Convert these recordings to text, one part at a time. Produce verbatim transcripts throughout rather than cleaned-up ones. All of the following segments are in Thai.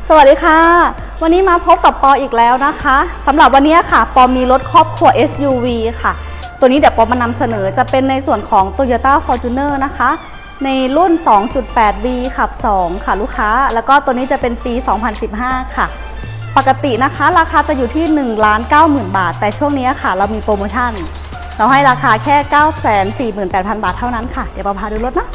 สวัสดีค่ะวันนี้มาพบกับปออีกแล้วนะคะสำหรับวันนี้ค่ะปอมีรถครอบครัว เอส ยู วี ค่ะตัวนี้เดี๋ยวปอมานำเสนอจะเป็นในส่วนของ Toyota Fortuner นะคะในรุ่น สองจุดแปด วี ขับ สอง ค่ะลูกค้าแล้วก็ตัวนี้จะเป็นปี สองพันสิบห้า ค่ะปกตินะคะราคาจะอยู่ที่ หนึ่งล้านเก้าหมื่น บาทแต่ช่วงนี้ค่ะเรามีโปรโมชั่นเราให้ราคาแค่ เก้าแสนสี่หมื่นแปดพัน บาทเท่านั้นค่ะเดี๋ยวปอพาดูรถนะ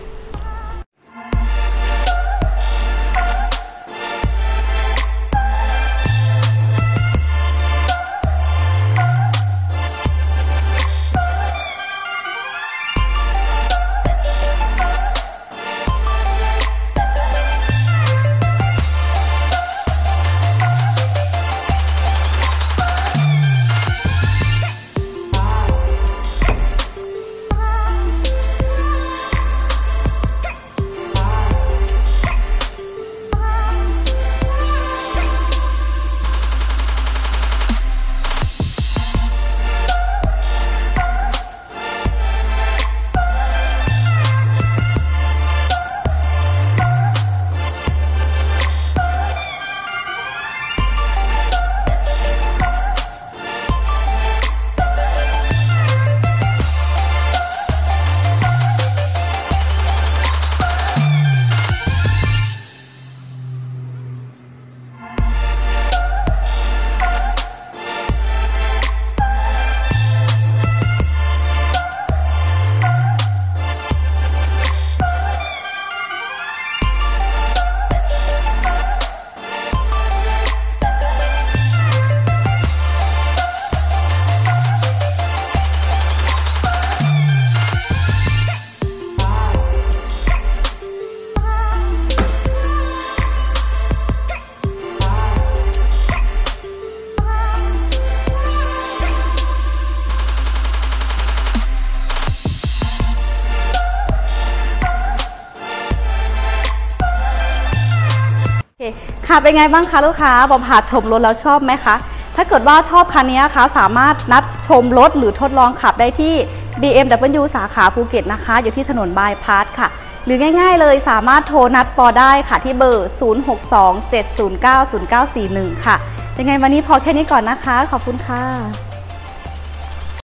ค่ะเป็นไงบ้างคะลูกค้าบอมพาชมรถแล้วชอบไหมคะถ้าเกิดว่าชอบคันนี้คะสามารถนัดชมรถหรือทดลองขับได้ที่ บี เอ็ม ดับเบิลยู สาขาภูเก็ตนะคะอยู่ที่ถนนบายพาสค่ะหรือง่ายๆเลยสามารถโทรนัดปอได้ค่ะที่เบอร์ ศูนย์ หก สอง เจ็ด ศูนย์ เก้า ศูนย์ เก้า สี่ หนึ่ง ค่ะยังไงวันนี้พอแค่นี้ก่อนนะคะขอบคุณค่ะ